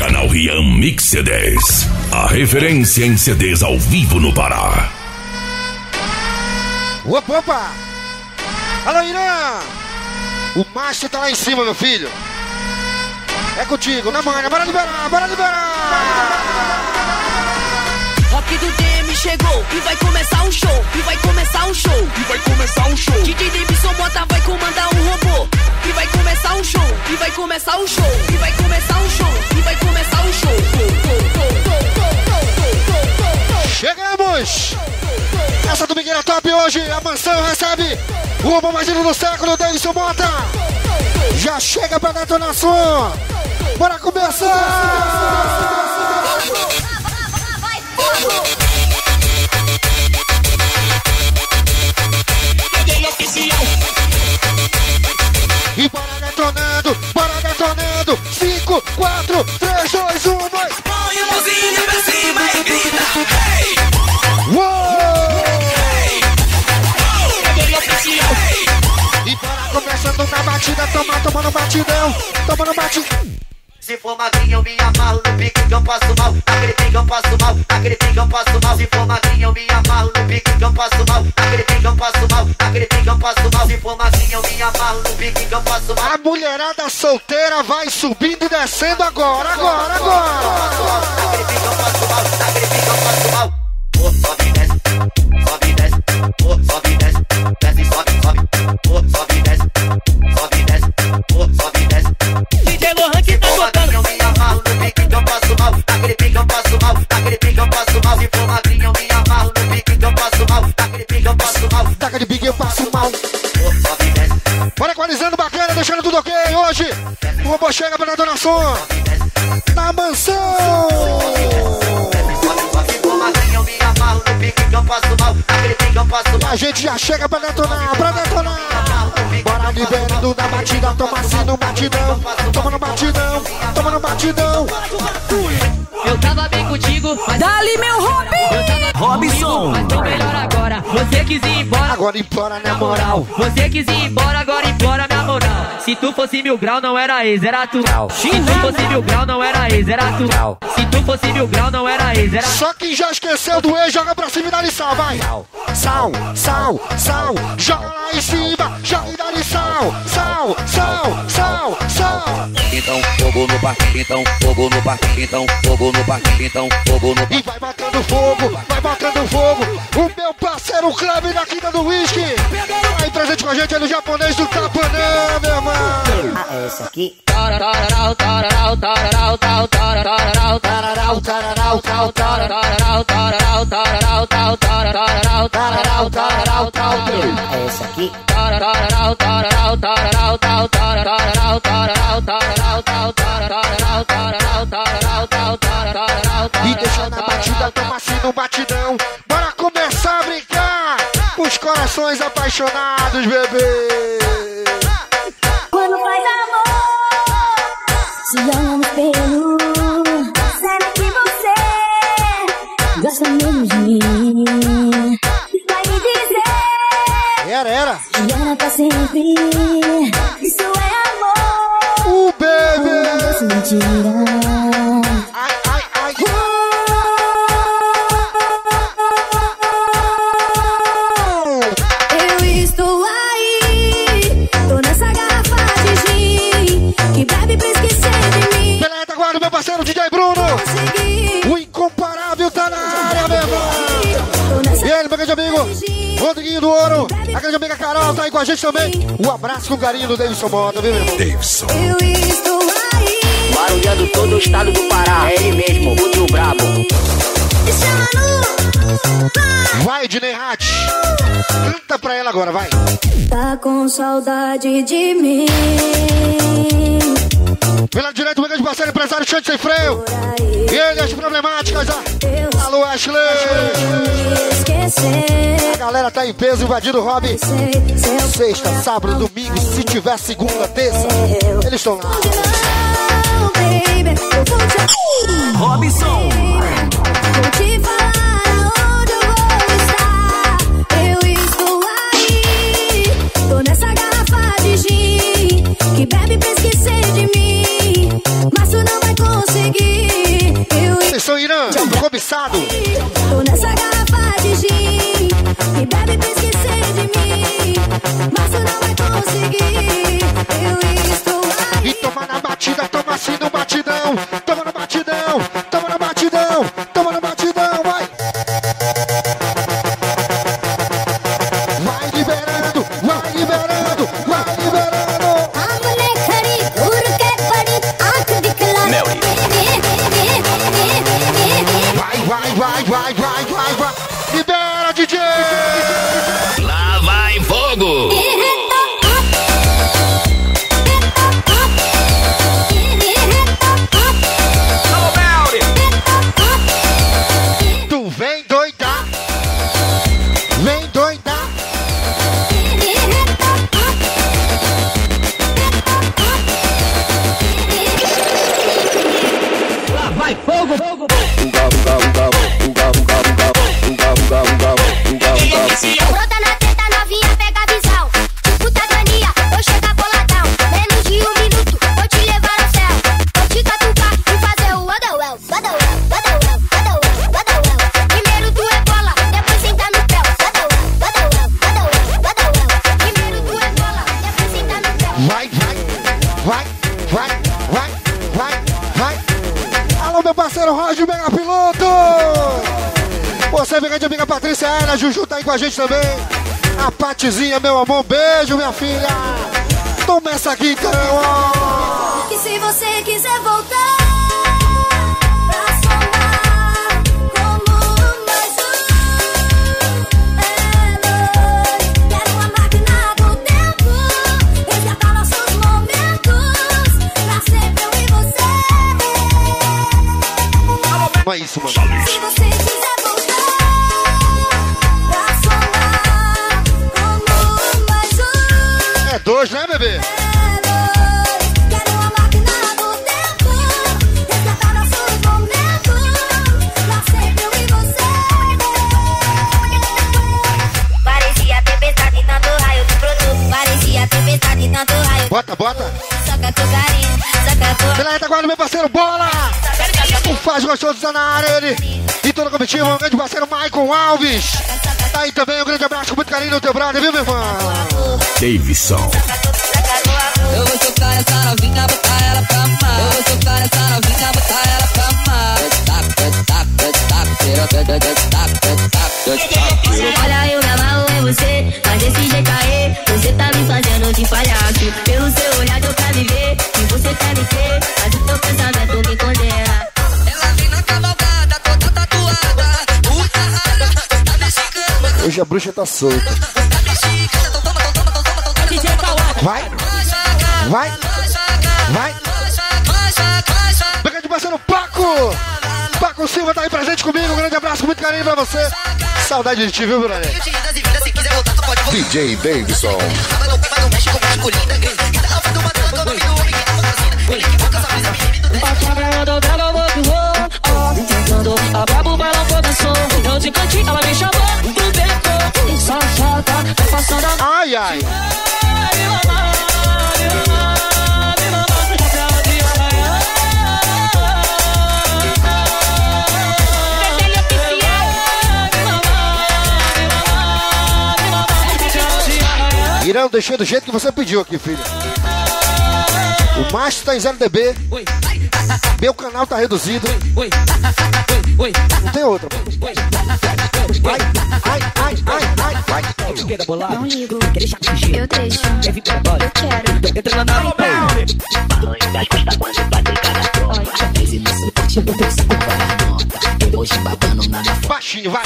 Canal Rian Mix CDs. A referência em CDs ao vivo no Pará. Opa, opa! Alô, Irã! O macho tá lá em cima, meu filho. É contigo, na manha, bora liberar, bora liberar! Rock do DM chegou e vai começar um show, e vai começar um show, e vai começar um show. DJ Davidson Mota vai comandar um robô, e vai começar um show, e vai começar um show, e vai começar um show, e vai começar um show. Chegamos! Essa do Miguel é top hoje, a mansão recebe o robô mais lindo do século, Davidson Mota. Já chega pra detonação. Bora começar! E bora detonando, 5, 4, 3, 2, 1, 2. Põe a mãozinha pra cima e grita, hey! Uou! Hey! Hey! E bora começando na batida, tomando batidão, tomando batidão. Se for magrinha eu me amarro no pique que eu passo mal. Naquele pique eu passo mal, naquele pique eu passo mal. Se for magrinha eu me amarro no pique que eu passo mal. Naquele pique eu passo mal, naquele pique eu passo mal. Se for magrinha eu me amarro no pique que eu passo mal. A mulherada solteira vai subindo e descendo agora. Naquele pique eu passo mal, naquele pique eu passo mal. Sobe e desce, sobe e desce, desce, sobe, sobe e desce, sobe e desce, sobe e desce. DJ Lohan que tá tocando. Eu me amarro no pique que eu passo mal. Naquele pique eu passo mal, naquele pique eu passo mal. Se for magrinha eu me amarro no pique que eu passo mal. Naquele pique eu passo mal, Naquele pique eu passo mal. sobe e desce, Bora equalizando bacana, deixando tudo ok. Hoje o robô chega pra detonação na mansão. Se for magrinha eu me amarro no pique que eu passo mal. Naquele pique eu passo E mal. a gente já chega pra detonar. Bora liberando da batida, toma assim no batidão. Tomando batidão. Eu tava bem contigo, mas Dali, meu Robin! eu tava Robinson! mas tô melhor agora. Você quis ir embora, Agora implora na moral. você quis ir embora, agora implora minha moral. Se tu fosse 1000 grau, não era ex, era tu. Se tu fosse 1000 grau, não era ex, era tu. Se tu fosse 1000 grau, não era ex, era tu. Só quem já esqueceu do ex, joga pra cima e dá-lhe sal, vai. Sal. Joga lá em cima, joga e dá-lhe sal. Então fogo no parque, então fogo no parque, então fogo no parque, então fogo no parque. E vai botando fogo. O meu parceiro Kleber da Quinta do Whisky. Aí presente com a gente, ele, o japonês do Capanã, meu irmão. Ah, essa aqui. Essa aqui. E deixa na batida, toma assim no batidão. Bora começar a brincar. Os corações apaixonados, bebê. Quando faz amor, se olha no espelho, será que você gosta mesmo de mim? Vai me dizer, Era. e era pra sempre. Isso é amor, Bebê. não doce mentira. Ai. Eu estou aí, tô nessa garrafa de gin, que bebe pra esquecer de mim. Beleza, agora meu parceiro DJ Bruno. Consegui, O incomparável tá na área, meu irmão. tô nessa E ele, meu grande amigo Rodriguinho do Ouro. A grande amiga Carol tá aí com a gente também. Um abraço com carinho do Davidson Mota, viu, meu irmão? Davidson. eu estou aí. Barulhando todo o estado do Pará. É ele mesmo, o do brabo. Me chama no Vai, Dinei Hatch. Canta pra ela agora, vai. tá com saudade de mim. Pela direita, o meu grande parceiro empresário Chante Sem Freio. E ele, as problemáticas, ó. Alô, Ashley. A galera tá em peso, invadindo o hobby. Sexta, sábado, domingo, se tiver segunda, terça, eles estão lá. Robinson! Vou te falar aonde eu vou estar. Eu estou aí, tô nessa garrafa de gin, que bebe pra esquecer de mim, mas tu não vai conseguir. assim no batidão. Toma no batidão, toma no batidão, toma no batidão, vai. Vai liberando, vai liberando, vai liberando. Vai. Libera, DJ! Lá vai fogo! Tu vem doidar! Vem doidar! Lá vai fogo, fogo, Brota na teta novinha, pega a visão. Puta mania, vou chegar boladão. Menos de 1 minuto, vou te levar ao céu. Vou te catucar e fazer o Wadawel. Primeiro tu é bola, depois senta no pé. Primeiro tu é bola, depois senta no pé. Vai. Alô, meu parceiro Roger, mega piloto! Você, amiga amiga Patrícia, Ana, Juju tá aí com a gente também. A Patizinha, meu amor, beijo, minha filha. Toma essa aqui, então, ó. E se você quiser voltar pra somar como mais quero uma máquina do tempo, resgatar nossos momentos, pra sempre eu e você. Não é isso, mano. Se você quiser voltar pra somar como mais É 2, né, bebê? quero uma máquina do tempo, resgatar nossos momentos, pra sempre eu e você. Parecia tempestade, tanto raio do produto. Parecia tempestade, tanto raio. Bota. Saca teu carinho, saca tua. Pela retaguarda, meu parceiro, bola! O faz gostoso tá na área, ele. E toda a comitiva, o grande parceiro Michael Alves. Tá aí também, um grande abraço com muito carinho no teu brother, viu, meu irmão? Davidson. Eu vou tocar essa novinha, botar ela pra amar. Eu vou tocar essa novinha, botar ela pra amar. Olha, eu me amarro em você, mas desse jeito aí, você tá me fazendo de palhaço. Pelo seu olhar eu quero me ver, e você quer me ter, mas o teu pensamento me condena. Ela vem na cavalgada, toda tatuada, puta rara, tá mexicana. Hoje a bruxa tá solta. Vai. Grande parceiro Paco! Paco Silva tá aí presente comigo. Um grande abraço com muito carinho pra você. Saudade de ti, viu, brother? DJ Davidson. A brabo balão começou, eu de cantinho, ela me chamou do tempo. Só falta, tá passando a Ai. Irão, deixei do jeito que você pediu aqui, filho. O macho tá em 0 dB. Meu canal tá reduzido. Não tem outra. Vai. Não ligo, eu deixo, eu quero. entrando na Baixinho, vai.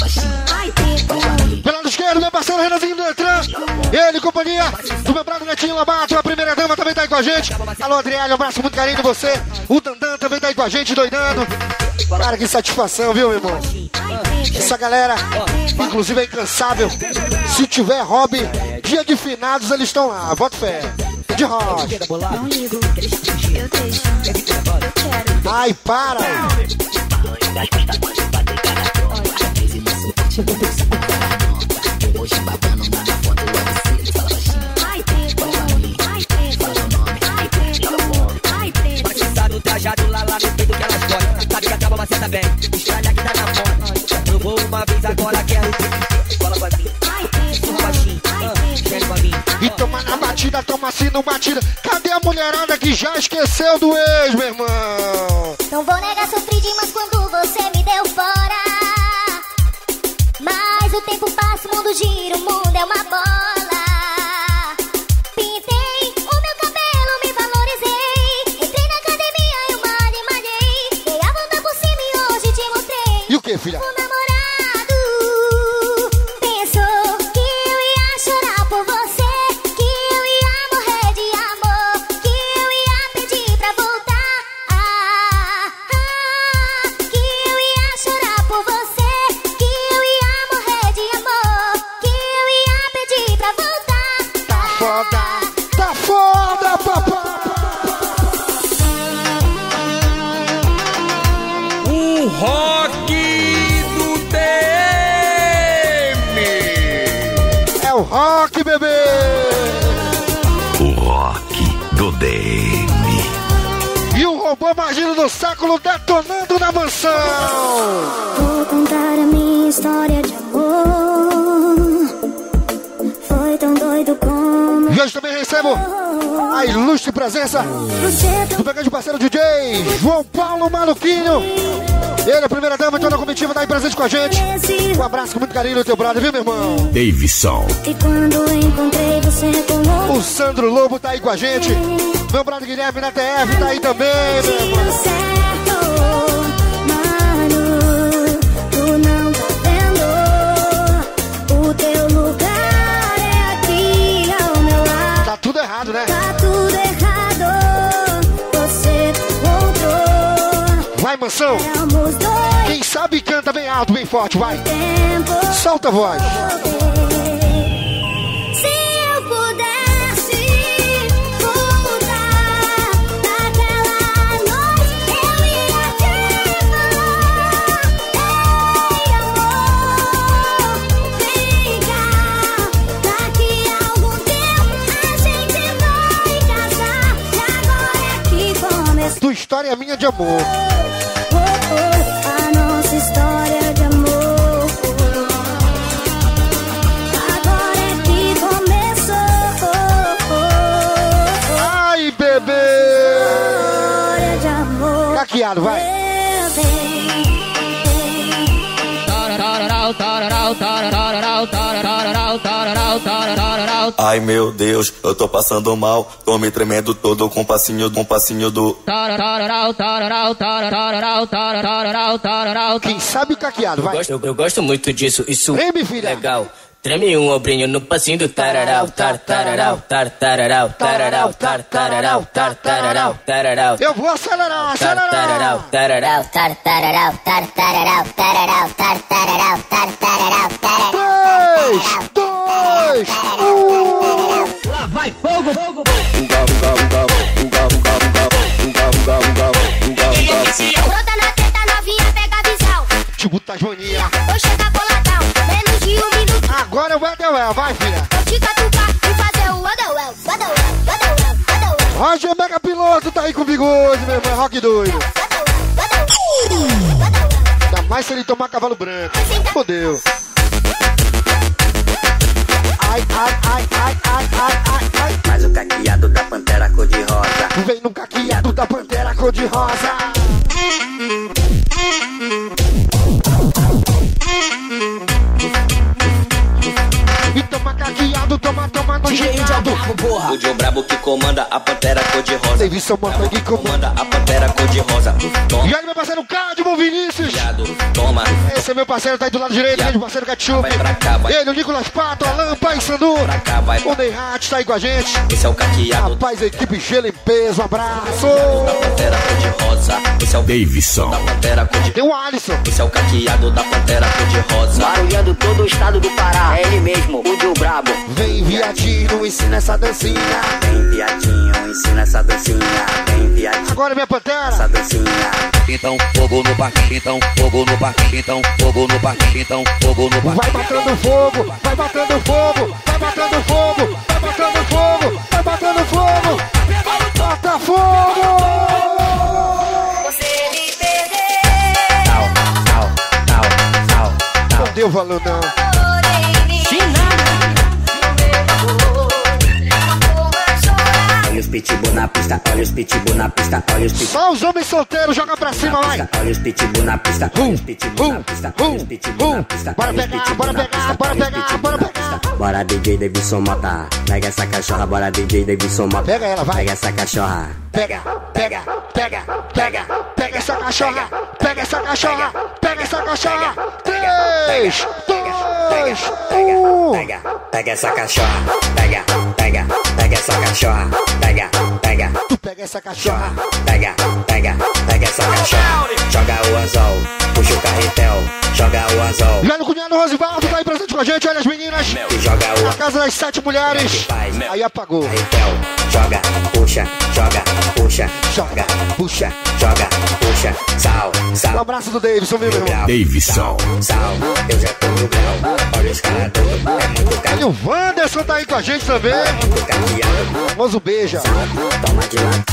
Pelo lado esquerdo, meu parceiro Renanzinho do Detran. Ele, companhia do meu brado Netinho Labato. A primeira dama também tá aí com a gente. Alô, Adriele, um abraço muito carinho de você. O Dandan também tá aí com a gente, doidando. Cara, que satisfação, viu, meu irmão? Essa galera, inclusive, é incansável. Se tiver hobby, dia de finados, eles estão lá. Bota fé. De rocha. Não ligo, eu deixo, eu quero. Ai, para. Batizado, trajado lá no peito que elas gostam. Sabe que acaba, mas senta bem. Estranha que dá na foto. Provou uma vez, agora quero ter. Fala pra mim. Baixinho, chega pra mim. E toma na batida. batida, toma assim no batida. Cadê a mulherada que já esqueceu do ex, meu irmão? Não vou negar, sofri demais quando você me deu fora. Mas o tempo passa, o mundo gira, o mundo é uma bola. Pintei o meu cabelo, me valorizei. Entrei na academia, eu malhei. Dei a volta por cima e hoje te mostrei. E o que, filha? O namorado pensou que eu ia chorar por você, que eu ia morrer de amor, que eu ia pedir pra voltar. Que eu ia chorar por você, que eu ia morrer de amor, que eu ia pedir pra voltar. Tá foda, papai. O rock do DM. É o rock, bebê. O rock do DM. E o robô imagino do século detonando na mansão. Vou contar a minha história de amor. Foi tão doido como E hoje também recebo a ilustre presença você do grande parceiro DJ João Paulo Maluquinho. Ele, a primeira dama, toda a comitiva, tá aí presente com a gente. Um abraço com muito carinho no teu brother, viu, meu irmão? Davidson. E quando encontrei você com O Sandro Lobo tá aí com a gente. Meu brother Guilherme na TF tá aí também, meu irmão. certo, mano, tu não tá vendo. O teu lugar é aqui ao meu lado. Tá tudo errado, né? Tá tudo errado, você encontrou. Vai, mansão. Éramos dois Quem sabe canta bem alto, bem forte, vai. tempos. Solta a voz. Se eu pudesse voltar naquela noite, eu ia te falar: ei, amor, vem cá. Daqui a algum tempo a gente vai casar. E agora é que começou Tua história é minha de amor. a nossa história de amor. Agora é que começou Ai, bebê. história de amor. Caqueado, vai. Meu bem. Ai meu Deus, eu tô passando mal. Tô me tremendo todo com passinho do. Quem sabe o caqueado, vai. Eu gosto muito disso, isso Vem, minha filha. legal. Treme um ombrinho no passinho do tararau, tararau, tararau, tararau, tararau, tararau, tararau. Eu vou acelerar, Tararau, acelerar. tararau. Tartararau, tartararau, tararau, tartararau, tartararau, tararau. 3, 2, 1. Lá vai fogo, fogo. Brota na teta novinha, pega a visão. Tipo Tasmania. Vou chegar boladão, menos de 1 minuto. Agora vai, Deuel, vai, filha. Vou te catucar e fazer o Odowell, Odowell, Odowell, Odowell, Roger Mega Piloto tá aí comigo hoje, meu irmão. Rock doido. Ainda mais se ele tomar cavalo branco. Fodeu. Ai, ai, ai, ai, ai, ai, ai, ai. Faz o caqueado da pantera cor-de-rosa. Vem no caqueado da pantera cor-de-rosa. E toma caqueado, toma no gingado. O Joe Brabo que comanda a pantera cor-de-rosa. Davidson Mota que comanda. Comanda a pantera cor-de-rosa. Toma, E aí, meu parceiro Cadmo Vinícius. viado, toma. Esse é meu parceiro, tá aí do lado direito, meu parceiro Ketchup. Vai pra cá, vai Ele, o Nicolas Pato, Alan Pai Sandu. pra cá, vai. O Ney Hatch tá aí com a gente. Esse é o caqueado Rapaz, a equipe gelo em peso, um abraço. da pantera cor-de-rosa. Esse é o Davidson. da pantera cor-de-rosa. Tem o Alisson. Esse é o caqueado da pantera cor-de-rosa. Barulhando todo o estado do Pará. É ele mesmo, o Joe Brabo. Vem, viadinho, ensina essa dancinha. Vem, viadinho, ensina essa dancinha. Vem, viadinho, Agora, minha pantera. essa dancinha. Então, fogo no parque, então, fogo no parque, então, fogo no parque, então, fogo no parque. Vai batendo fogo, vai batendo fogo, vai batendo fogo, vai batendo fogo, vai batendo fogo. Bota fogo! Você me perdeu, Não deu valor, não. porém me pitbull na pista, olha os pitbull na pista, olha os pitbull. Só os homens solteiros, joga pra cima, vai. Olha os pitbull na pista, olha os pitbull na pista, olha os pitbull na pista. Bora pegar, bora pegar, bora pegar, bora pegar. Bora DJ Davidson Mota, pega essa cachorra, bora DJ Davidson Mota. Pega ela, vai. Pega essa cachorra. Pega, pega, pega, pega, pega essa cachorra, pega essa cachorra, pega essa cachorra. 3, 2, 1. Pega essa cachorra, pega essa cachorra, pega. Tu pega essa cachorra, Pega essa cachorra. Joga o anzol, puxa o carretel, joga o anzol. já no cunhado Rosivaldo tá aí presente com a gente, olha as meninas. E joga o A casa das 7 mulheres. Aí apagou. carretel, joga, puxa, joga, puxa, sal. Um abraço do Davidson, viu, meu irmão? Davidson. Sal, eu já tô no grau, olha os caras tudo, é muito E o Wanderson tá aí com a gente também. caminhado. Famoso beija. Toma de lado.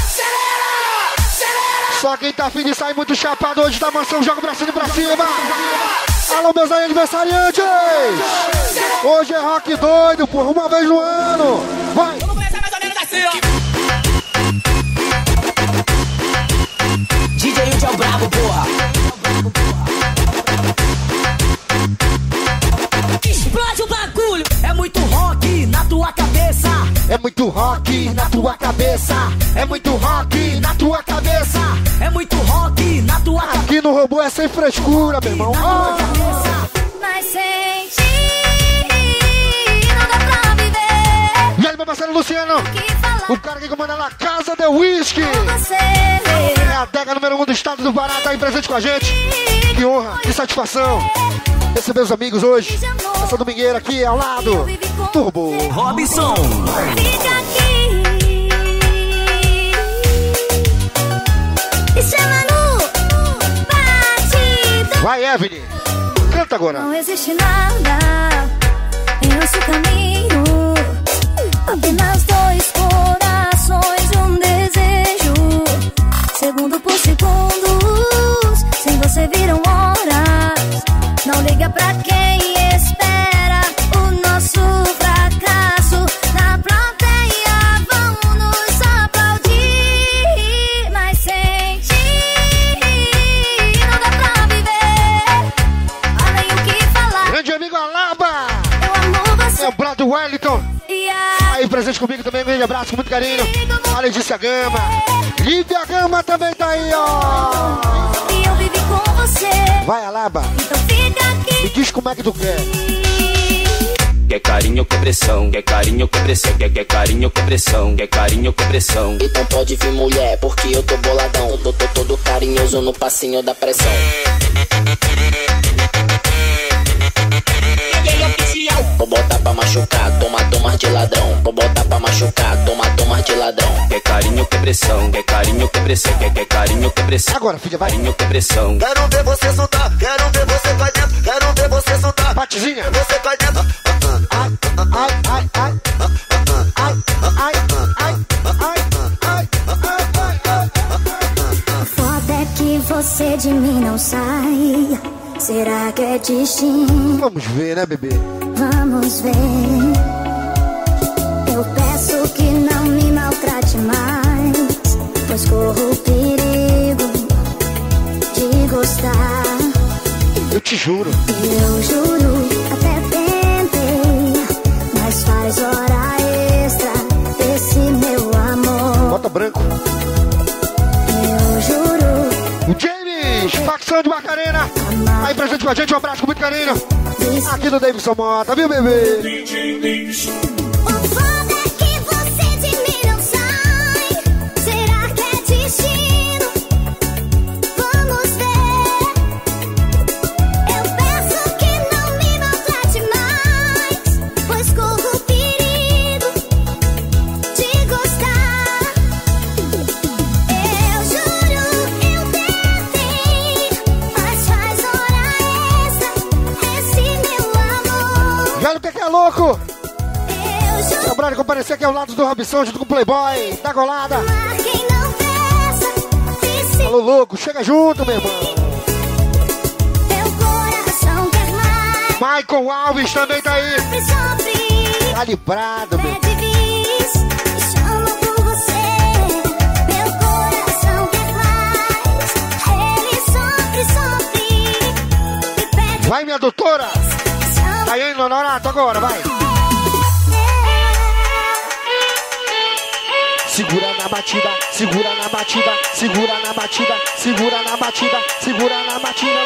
Só quem tá afim de sair muito chapado hoje da mansão, joga o bracinho pra cima. Alô, meus aí aniversariantes. Hoje é rock doido, porra, uma vez no ano. Vai. Vamos começar mais ou menos assim, ó. DJ Udi é o brabo, porra. Explode o bagulho. É muito rock na tua cabeça. É muito rock na tua cabeça. É muito rock na tua cabeça. É muito rock na tua cabeça. Aqui no robô é sem frescura, meu irmão. Ah. Mas sem ti não dá pra viver. E aí, meu parceiro Luciano, Que falar o cara que comanda lá Casa de Whisky. com você. É a adega número 1 do estado do Pará, tá aí presente com a gente. Que honra, que satisfação receber os amigos hoje. Essa domingueira aqui ao lado. Turbo. Robson. Fica aqui. E chama no batidão. Vai, Evelyn. Canta agora. Não existe nada em nosso caminho. Apenas dois corações e um desejo. Segundo por segundos, sem você viram horas. Não liga pra quem espera o nosso fracasso. Na plateia vão nos aplaudir. Mas sem ti não dá pra viver. Há nem o que falar. Grande amigo Alaba. Eu amo você. É o brother Wellington. E Aí presente comigo também, um grande abraço, com muito carinho. A Letícia Gama. Lívia Gama também tá aí, ó. e eu vivi com você. Vai, Alaba. Então fica aqui. Me diz como é que tu quer. Quer carinho com pressão, quer carinho com pressão, quer carinho com pressão, quer carinho com pressão. Então pode vir mulher, porque eu tô boladão. Tô todo carinhoso no passinho da pressão. Vou botar pra machucar, toma de ladrão. Vou botar pra machucar, toma de ladrão. Quer carinho com pressão, quer carinho com pressão, quer carinho com pressão. Agora, filha, vai. Carinho com pressão. Quero ver você soltar, quero ver você vai dentro, quero ver você soltar. Batezinha. Você vai dentro. Ai, ai, ai, ai. Ai, ai, ai, ai, ai, ai. Foda é que você de mim não sai. Será que é destino? Vamos ver, né, bebê? Vamos ver. Eu peço que não me maltrate mais, pois corro o perigo de gostar. Eu te juro. Eu juro, até tentei, mas faz hora extra esse meu amor. Bota branco. Eu juro, O James, facção de Macarena. Aí presente com a gente, um abraço com muito carinho. Aqui no Davidson Mota, viu, bebê? o foda é que você de mim não sai. Será que é destino? Vamos ver. Eu peço que não me maltrate mais, pois corro o perigo de gostar. Eu juro, eu tentei, mas faz hora extra esse meu amor. Já o que é louco? Eu juro. Seu brother comparecer aqui ao lado do Robson, junto com o Playboy, da golada. Amar quem não presta, e se Alô, louco, chega junto, meu irmão. teu coração quer mais, Michael Alves também tá aí. sofre, Calibrado, meu. pede bis, chama por você. produtora. Aí, Nonato, agora, vai. Segura na batida, segura na batida, segura na batida, segura na batida, segura na batida.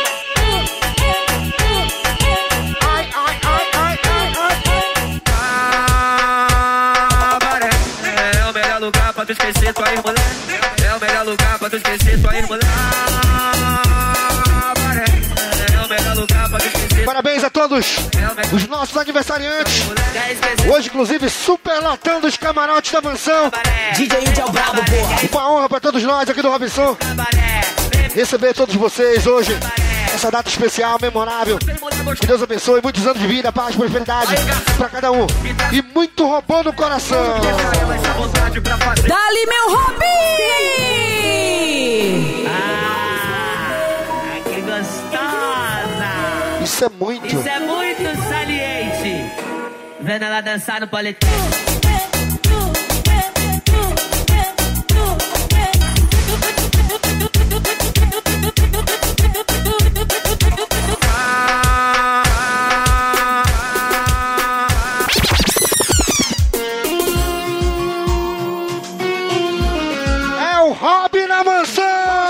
Ai, ai, ai, ai, ai, ai. É o melhor lugar pra tu esquecer tua irmã. É o melhor lugar pra tu esquecer tua irmã. É o melhor lugar pra tu esquecer. Parabéns a todos os nossos aniversariantes. Hoje, inclusive, superlotando os camarotes da mansão. DJ Índio é o brabo, porra. Uma honra pra todos nós aqui do Robinson receber todos vocês hoje. Essa data especial, memorável. Que Deus abençoe, muitos anos de vida, paz, prosperidade pra cada um. E muito robô no coração. Dali, meu Robin! Que gostosa! Isso é muito. Isso é muito saliente. Vendo ela dançar no paletê. É o Robin na mansão!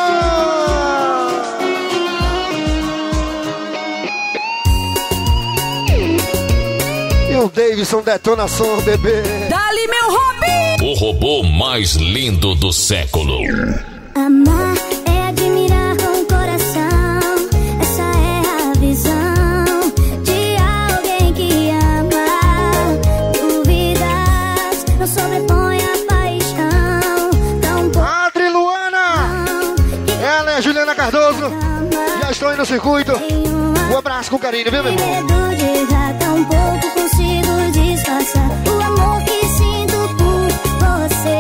E o Davidson detonação, bebê. Dali, meu Robin! O robô mais lindo do século. Amar é admirar com o coração. Essa é a visão de alguém que ama. Dúvidas não sobrepõe a paixão. Tão Adri Luana! Ela é a Juliana Cardoso. Já estou aí no circuito. Um abraço com carinho, viu, meu irmão? medo de errar, tão pouco consigo disfarçar o amor que sinto por você.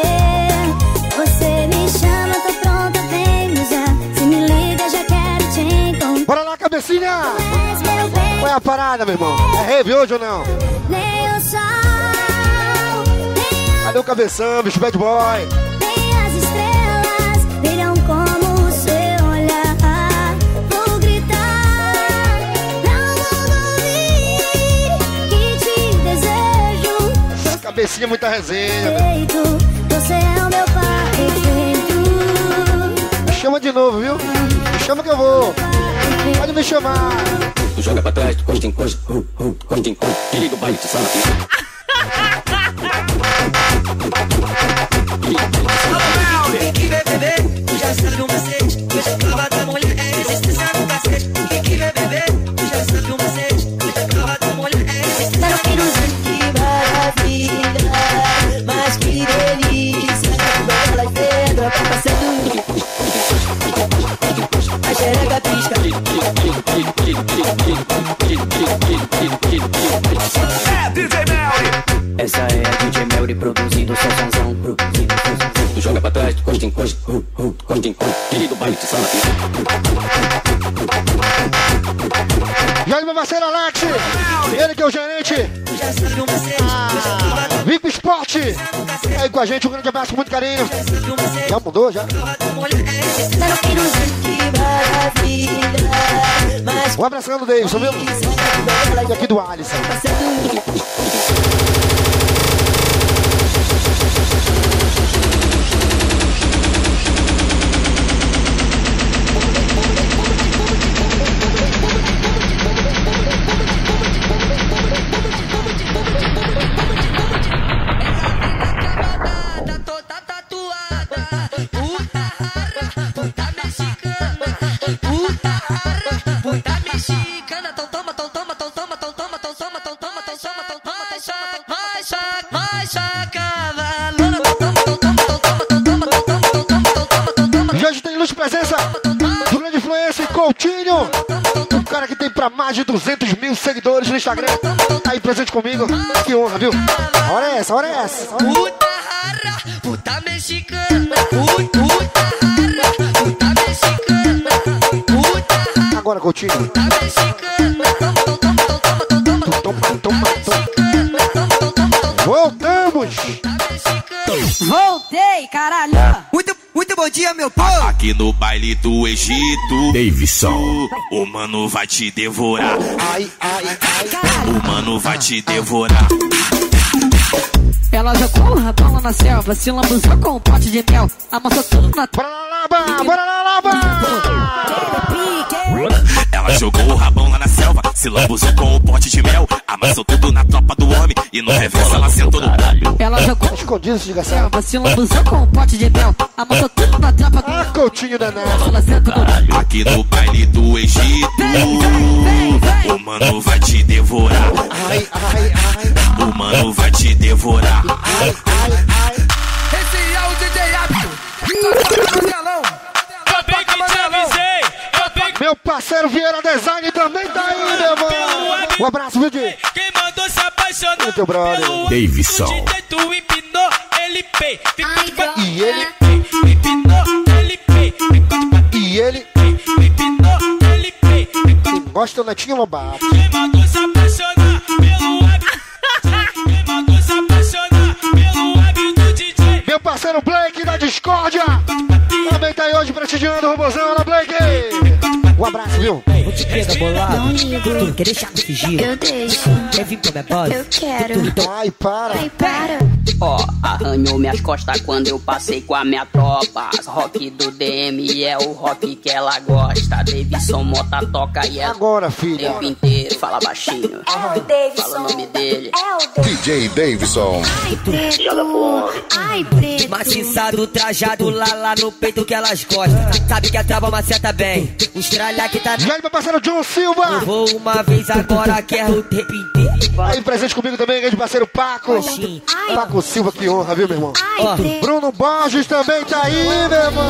Você me chama, tô pronta, vem me usar. Se me liga, já quero te encontrar. Bora lá, cabecinha! És meu bem, Qual é a parada, meu irmão? É rave hoje ou não? nem o sol, nem Cadê o cabeção, bicho bad boy? as estrelas brilham como o seu olhar. Vou gritar pra o mundo ouvir que te desejo. Cabecinha, muita resenha. Perfeito, você é o meu par perfeito. Me chama de novo, viu? Me chama que eu vou. Pode me chamar. Tu joga pra trás, tu costa em costa, costa em costa. Liga o baile de sala. Tem que beber, tu já sabe o macete. Eu já tava da mulher, resistência no cacete. Tem que beber, tu já sabe o macete. Eu já tava da mulher, resistência no cacete. Que maravilha, mas que delícia. Ela entra pra passando. A xereca pisca. É DJ Melly. Essa é a DJ Melly produzindo sessãozão. Tu joga pra trás, tu costa em costa, costa em costa. Liga o baile de sala. E aí, meu parceiro Alex, ele que é o gerente VIP Sport, aí com a gente, um grande abraço com muito carinho. Já mudou, já? Um abração do Davidson, viu? E aqui do Alisson. E hoje tem ilustre presença do grande influencer Coutinho, um cara que tem pra mais de 200 mil seguidores no Instagram. Tá aí presente comigo, que honra, viu? A hora é essa, a hora é essa. Puta rara, puta mexicana. Puta rara, puta mexicana. Puta rara, Agora, Coutinho. puta mexicana. Voltamos! Voltei, caralho. Muito bom dia, meu povo. Aqui no baile do Egito, Davidson, o mano vai te devorar. Ai, ai, ai. O mano vai te devorar. Ela jogou o rabão lá na selva, se lambuzou com um pote de mel, amassou tudo na... Bora lá, Laba! Bora lá, Laba! Ela jogou o rabão lá na selva, se lambuzou com o pote de mel, amassou tudo na tropa do homem e no reverso ela sentou no palho. Ela jogou Escondido, esse desgraçado. selva, se lambuzou com um pote de mel, amassou tudo na tropa do... Ah, Coutinho danado. Ela sentou no... Aqui no baile do Egito, o mano vai te devorar. Ai, ai, ai. O mano vai te devorar. Ai, ai, ai. Esse é o DJ Apto. Toca no telão. Bem que te avisei, Meu parceiro Vieira Design também tá aí, meu irmão. Um abraço, viu, Di? quem mandou se apaixonar Muito brother. pelo Davidson. O DJ tu empinou, ele pei. E ele, Empinou, ele pei. e ele, Empinou, ele pei. gosta do Netinho Lobato. Quem mandou se apaixonar pelo hábito? Quem mandou se apaixonar pelo hábito do DJ? Meu parceiro Blake da Discórdia também tá aí hoje prestigiando o Robozão. Olha, Blake. Um abraço, viu? Vou te pegar bolado. Tu quer deixar de fingir? Eu deixo. Quer vir pra minha base? Eu quero. Ai, para. Ai, para. Ó, arranhou minhas costas quando eu passei com a minha tropa. Rock do DM é o rock que ela gosta. Davidson Mota toca e ela Agora, o filha. tempo inteiro fala baixinho. É o Davidson. Fala o nome dele. É o Davidson. DJ Davidson. Ai, preto. Ai, preto. Maciçado, trajado, lá no peito que elas gostam. Sabe que a trava maceta bem. Os tralha que tá... E aí, meu parceiro John Silva. Vou uma vez agora, quero o tempo inteiro. Aí, presente comigo também, grande parceiro Paco. Baixinho. Paco Silva, que honra, viu, meu irmão? Ai, preto. Bruno Borges também tá aí, meu irmão.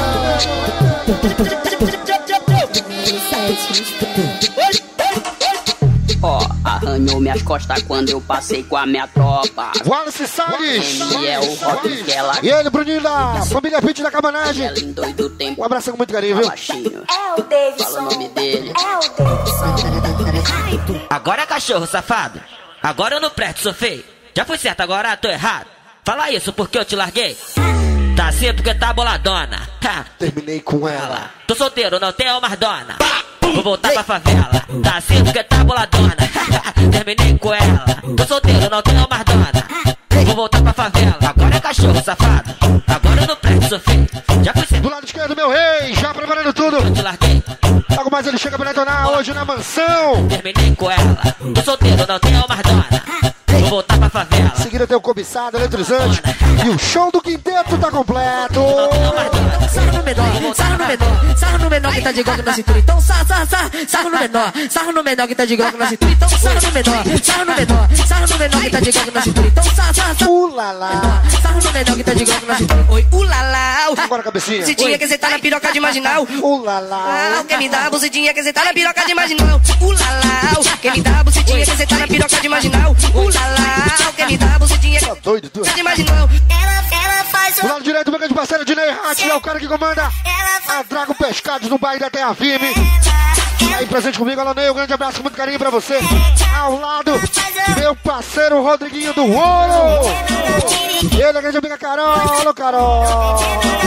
Ó, arranhou minhas costas quando eu passei com a minha tropa. Wallace Salles. E é o rock que ela E ele, Bruninho da família Pitch da Cabanagem. ela endoida tempo. Um abraço com muito carinho, viu? Baixinho. É o Davidson. Fala o nome dele. É o Davidson. Ai, preto. Agora, cachorro safado. Agora eu não presto, sou feio. Já fui certo, agora tô errado. Fala isso porque eu te larguei. Tá assim porque tá boladona. Ha. Terminei com ela. Tô solteiro, não tenho mais dona. Vou voltar pra favela. Tá assim porque tá boladona. Terminei com ela. Tô solteiro, não tenho mais dona. Vou voltar pra favela. Agora é cachorro safado. Agora eu não presto, sou feio. Já fui certo, Do lado esquerdo, meu rei, já preparando tudo. eu te larguei. Logo mais ele chega pra detonar hoje na mansão. Terminei com ela. Tô solteiro, não tenho mais dona. Vou voltar pra favela. Em seguida tem o cobiçado, eletrizante. E o show do quinteto tá completo. Não tenho mais dona. Sarro no menor, sarro no menor, sarro no menor que tá de glock na cintura. Então sarro no menor que tá de glock na cintura. Então sarro no menor que tá de glock na cintura. Então sarro Ulala. no menor que tá de glock na cintura. Oi, ulala. Agora, cabecinha. Bucetinha que cê tá na piroca de marginal. Ulala. Quem me dá a bucetinha que cê tá na piroca de marginal. Ulala. Quem me dá a bucetinha que cê tá na piroca de marginal. Ulala. Quem me dá a bucetinha Tá doido, tu? de marginal. Ela faz Do lado direito, meu grande parceiro Dinei Hatch, é o cara que comanda a Drago Pescados no bairro da Terra Firme. Aí presente comigo, Alonei, um grande abraço com muito carinho pra você. Ao lado, meu parceiro Rodriguinho do Ouro. Ele, a grande amiga Carol. Alô, Carol.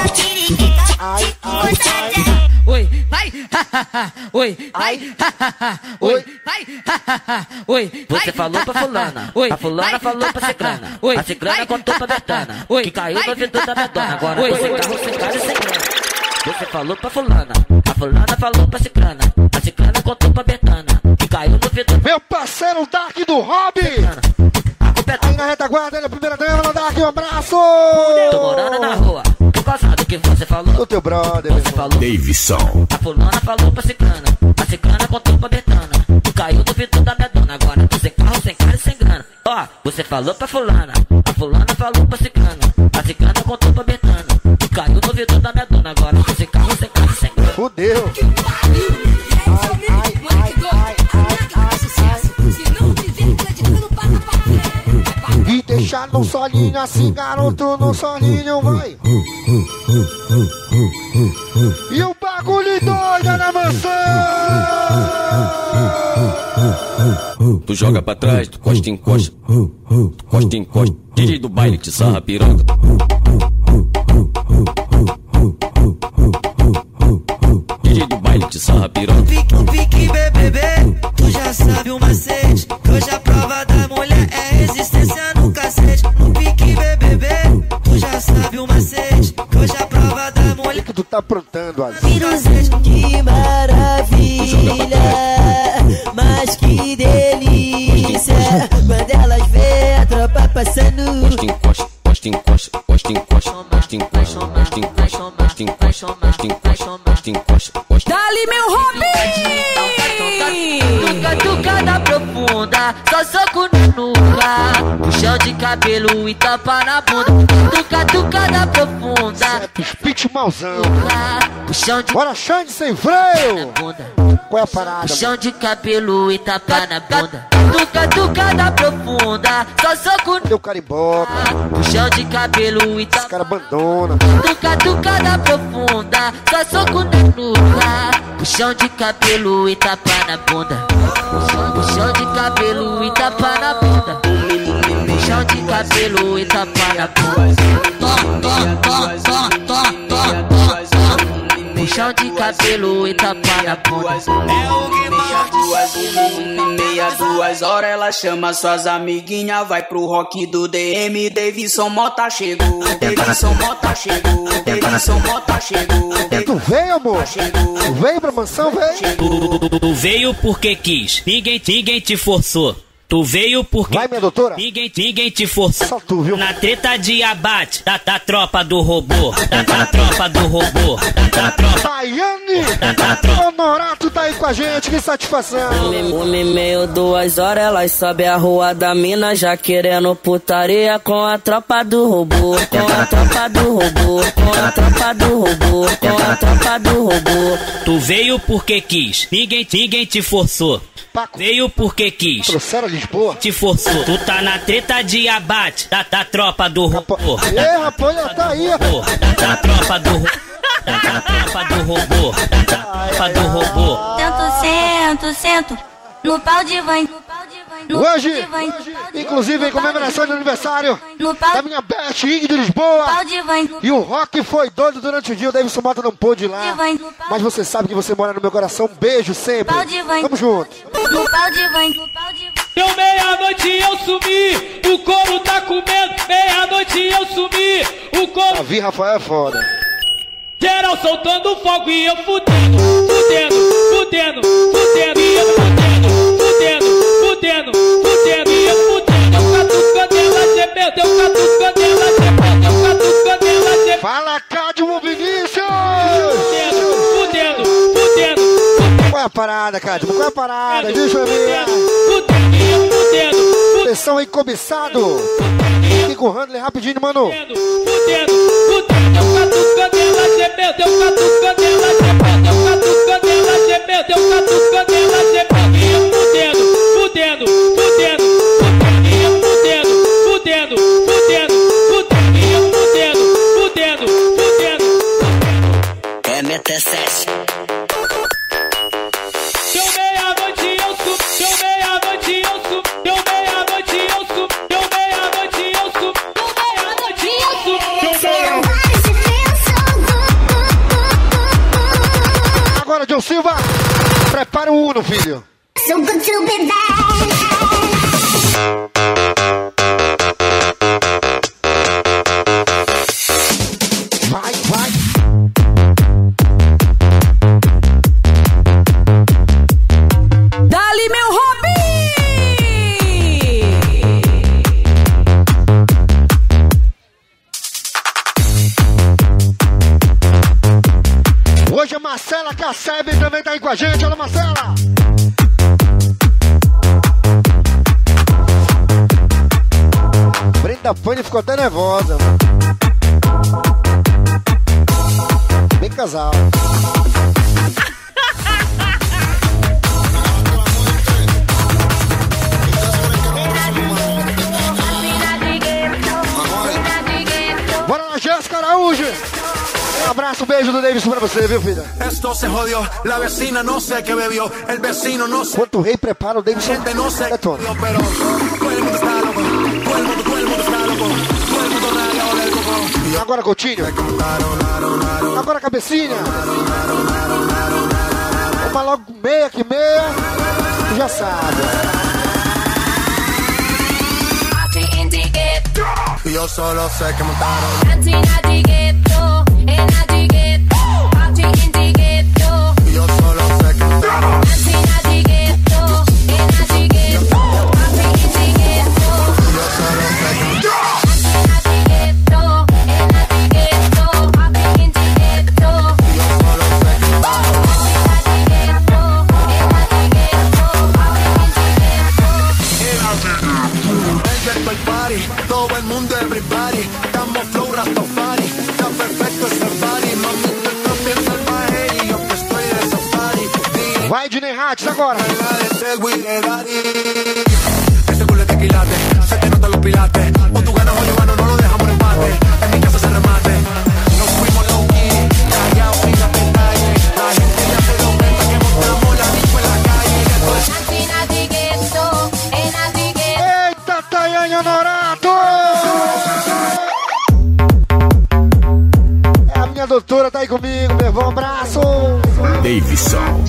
Ai, ai, ai. Oi, vai, oi, vai, oi, vai, oi. Você falou pra fulana, Oi. a fulana falou pra ciclana, Oi. a ciclana contou pra Betana, Oi. que caiu no ouvido da Betana. Agora Oi. você carro sem cara e sem grana. Você falou pra fulana, a fulana falou pra ciclana, a ciclana contou pra Betana, que caiu no ouvido Meu parceiro Dark do Hobby. a culpa é Aí na retaguarda, ele é a primeira dama, Dark, um abraço. tô morando na rua, por causa do que você falou. Do teu brother, meu Você irmão. falou, Davidson. a fulana falou pra ciclana, a ciclana contou pra Betana, que caiu no ouvido da minha dona. Agora tô sem carro, sem cara e sem grana. Ó, você falou pra fulana, a fulana falou pra ciclana, a ciclana contou pra Betana, que caiu no ouvido da minha dona. Agora tô sem carro, sem cara e sem grana. Fudeu. E deixar no solinho assim, garoto, no solinho, vai. E o bagulho doido na mansão. Tu joga pra trás, tu costa em costa. Costa em costa. DJ do baile te sarra piroca. sarra piranha. No pique BBB, tu já sabe o macete. Hoje a prova da mulher é resistência no cacete. No pique BBB, tu já sabe o macete. Hoje a prova da mulher. O que tu tá aprontando, Alisson? Que maravilha, mas que delícia. Quando elas vê a tropa passando. Posta encosta, posta encosta, posta encosta, posta encosta, posta encosta, posta encosta, posta encosta, posta. Dali meu hobby! Tucada profunda, só soco no nuca. Puxão de cabelo e tapa na bunda. Tucada profunda. Spit mauzão. Puxão de... Bora, Xande sem freio. Qual é a parada? Puxão de cabelo e tapa na bunda. Tucada profunda, só soco no... Deu carimbó. Puxão de cabelo e tapa... Os caras abandonam. Tucada profunda, só soco na nuca. Puxão de cabelo e tapa na bunda. Puxão de cabelo e tapa na bunda. Puxão de cabelo e tapa na bunda. Puxão de cabelo e tapa na bunda. É o Guimar. Meia, 2 horas ela chama suas amiguinhas. Vai pro rock do DM. Davidson Mota chegou. Davidson Mota chegou. Davidson Mota chegou. Tu veio, amor? Tu veio pra mansão, veio? Tu veio porque quis. Ninguém te forçou. Tu veio porque... Vai, minha doutora. Ninguém te forçou. Só tu, viu? Na treta de abate da tropa do robô. Da tropa do robô. Da tropa... Tayane! Honorato tá aí com a gente, que satisfação. 1h30, 2 horas, elas sobem a rua da mina, já querendo putaria com a tropa do robô. Com a tropa do robô. Com a tropa do robô. Com a tropa do robô. Tu veio porque quis. Ninguém te forçou. Paco. Veio porque quis. Trouxeram a Lisboa? Te forçou. Tu tá na treta de abate da tropa do robô. Ei, rapaz, ela tá aí. Da tropa do robô. Da tropa do robô. Da tropa do robô. Sento, no pau de van. Hoje, inclusive em comemoração de aniversário da minha Beth Ing de Lisboa. E o rock foi doido durante o dia. O Davidson Mota não pôde ir lá. Mas você sabe que você mora no meu coração. Um beijo sempre. Tamo junto. No pau de van. Deu meia-noite e eu sumi, o couro tá comendo. Meia-noite e eu sumi, o couro... Davi Rafael é foda. Geral soltando fogo e eu fudendo, e eu fudendo, e eu fudendo. Eu catucando ela gemeu, deu catucando ela gemeu, deu catucando ela gemeu. Fala, Cadmo Vinícius! Fudendo. Qual é a parada, Cadmo? Qual é a parada? Deixa eu ver. Fudendo. Atenção aí, cobiçado. Fica com o Handler rapidinho, mano. Fudendo. Deu catucando ela gemeu, deu catucando ela gemeu, deu catucando ela gemeu, deu catucando ela gemeu. E eu fudendo. E eu fudendo. E eu fudendo. É meter 7. Deu meia-noite eu subo, deu meia-noite eu subo, deu meia-noite eu subo, deu meia-noite eu subo, deu meia-noite eu subo. Agora, John Silva, prepara o Uno, filho. So good to be back. Vai. Dali meu hobby! Hoje a Marcela Cassebe também tá aí com a gente. Olha, Marcela. Brenda Fanny ficou até nervosa. Bem casal. Bora lá, Jéssica Araújo. Um abraço, um beijo do Davidson pra você, viu, filha? Esto se jodió, la vecina no sé qué bebió, el vecino no sé. Enquanto o rei prepara, o Davidson No sé, detona. pero todo el mundo está loco, todo el mundo está loco, todo el mundo rayado del coco. Agora, Coutinho. Agora, Cabecinha. logo meia que meia. Tu já sabe. Yo solo sé que montaron. Yo solo sé que montaron. Todo el mundo, everybody, estamos flow Rastafari, está perfecto ese party, mami, tú estás bien salvaje y yo que estoy de safari. Vai, Diney Hatch, agora. Ese culo es tequilate, se te notan los pilates, o tú ganas o yo gano, no lo dejamos en empate, en mi casa se remate, nos fuimos low key, callados sin detalle, la gente ya se lo cuenta que mostramos la disco en la calle, Eita, Tayane Honorato! É a minha doutora, tá aí comigo, meu irmão, abraço! Davidson.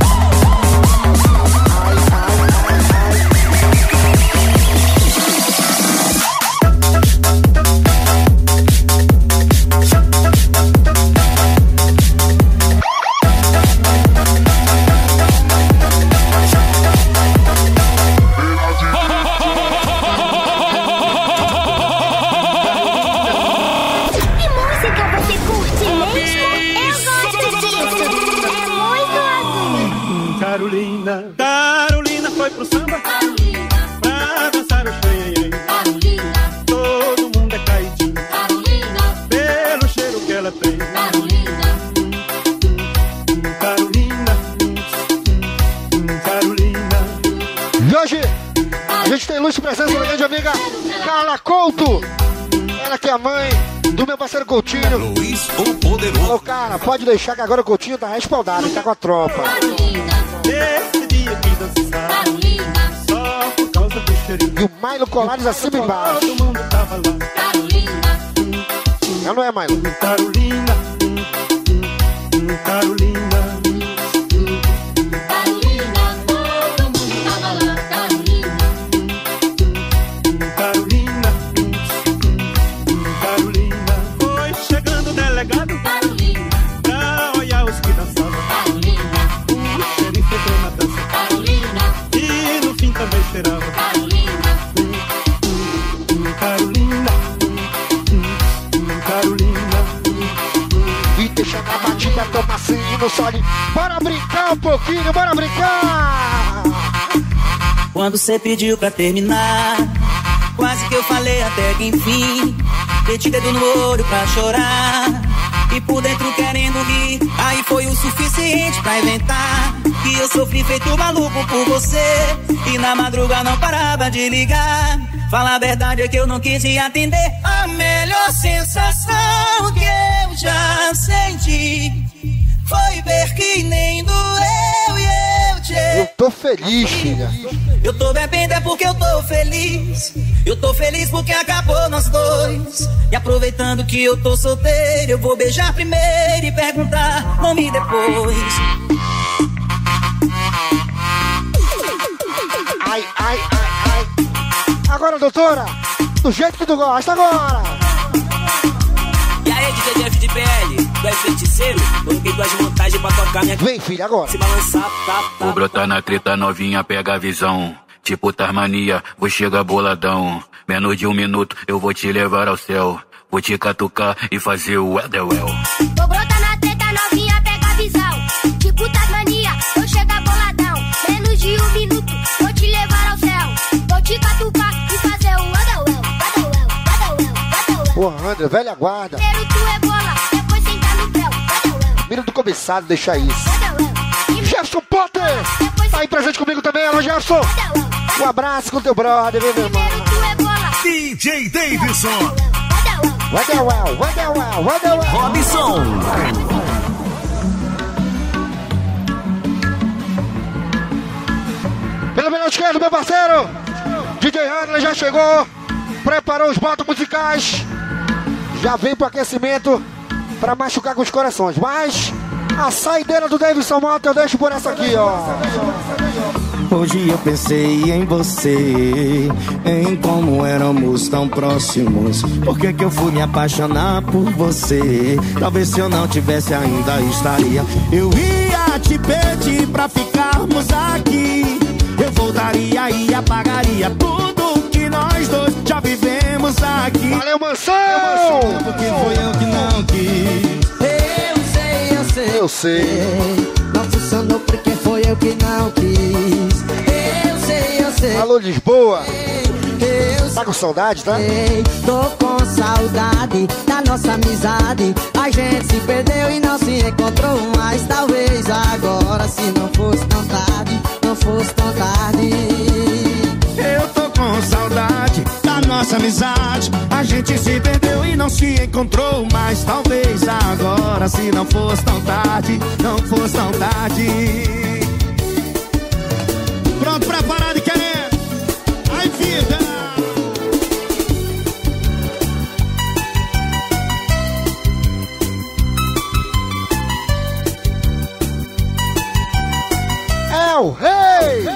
Carolina foi pro samba pra dançar o xenhen. Todo mundo é caidinho pelo cheiro que ela tem. Carolina. E hoje a gente tem ilustre presença da grande amiga Carla Couto. Ela que é a mãe do meu parceiro Coutinho. Luiz o Poderoso. Ô, cara, pode deixar que agora o Coutinho tá respaldado, ele tá com a tropa. Esse dia que dançar só por causa do cheirinho. E o Milo Colares acima e embaixo. Todo mundo tava lá. Não é, Milo? Carolina. Foi chegando o delegado pra olhar os que dançavam. O xerife entrou na dança e no fim também cheirava. Carolina. E deixa na batida, toma assim no sole. Bora brincar um pouquinho, bora brincar! Quando cê pediu pra terminar, quase que eu falei até que enfim. Meti dedo no olho pra chorar e por dentro querendo rir. Aí foi o suficiente pra inventar que eu sofri feito maluco por você. E na madruga não parava de ligar. Fala a verdade é que eu não quis te atender. A melhor sensação que eu já senti foi ver que nem doeu e eu te... Eu tô feliz, filha. Eu tô bebendo é porque eu tô feliz. Eu tô feliz porque acabou nós dois. E aproveitando que eu tô solteiro, eu vou beijar primeiro e perguntar nome depois. Ai, ai, ai, ai. Agora, doutora, do jeito que tu gosta, agora. E aí, DJ Jeff de PL, tu é feiticeiro? Coloquei duas montagens pra tocar minha... Vem, filha, agora. Se balançar, tá. Vou brotar na treta novinha, pega a visão. Tipo Tasmania, vou chegar boladão. Menos de 1 minuto, eu vou te levar ao céu. Vou te catucar e fazer o Edelwell. Vou brotar na treta novinha, pega a visão. Tipo Tasmania, vou chegar boladão. Menos de 1 minuto, vou te levar ao céu. Vou te catucar e fazer o Edelwell. Porra, André, velha guarda. Primeiro tu é bola, depois senta no pé. Mira do cobiçado, deixa isso. Jefferson Potter, tá aí presente comigo também, alô Jefferson. Um abraço com teu brother, meu irmão. DJ Davidson. Edelwell. Robson. Pelo melhor esquerdo, meu parceiro. DJ Handler já chegou. Preparou os botos musicais. Já vem pro aquecimento pra machucar com os corações. Mas A saideira do Davidson Mota eu deixo por essa aqui, ó. Hoje eu pensei em você, em como éramos tão próximos. Por que eu fui me apaixonar por você? Talvez se eu não tivesse ainda estaria. Eu ia te pedir pra ficarmos aqui. Eu voltaria e apagaria tudo que nós dois já vivemos aqui. Valeu, Mansão! Porque foi eu que não quis. Eu sei. Não funcionou porque foi eu que não quis. Eu sei. Alô, Lisboa. Tá com saudade, tá? Tô com saudade da nossa amizade. A gente se perdeu e não se encontrou mais. Talvez agora, se não fosse tão tarde, não fosse tão tarde. Eu tô com saudade da nossa amizade. A gente se perdeu e não se encontrou mais. Talvez agora, se não fosse tão tarde, não fosse tão tarde. Pronto, preparado e querendo. Ai, vida! É o rei!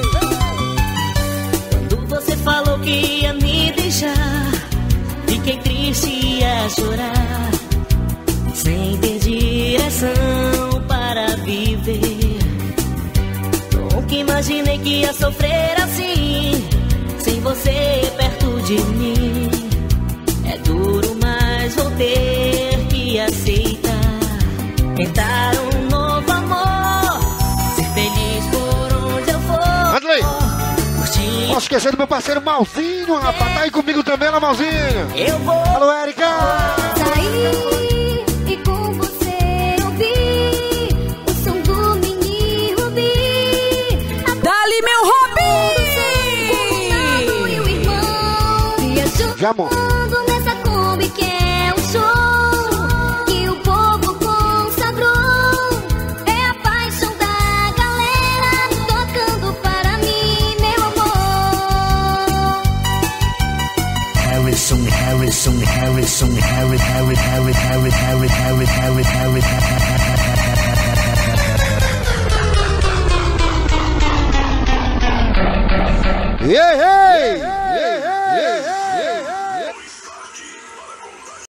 Quando você falou que ia me deixar, fiquei triste e ia chorar, sem ter direção para viver. Nunca imaginei que ia sofrer assim, sem você perto de mim. É duro, mas vou ter que aceitar. Tentar um novo amor, ser feliz por onde eu for. Andrei! Posso esquecer do meu parceiro Malzinho, rapaz. Tá aí comigo também, lá, Malzinho. Eu vou. Alô, Érica. Saí e com você ouvi o som do mini Rubi. Dali, meu Rubi! E o irmão viajou. Já, amor. Nessa Kombi que é um show que o povo consagrou. É a paixão da galera tocando para mim, meu amor. Harrison. Yeah, yeah.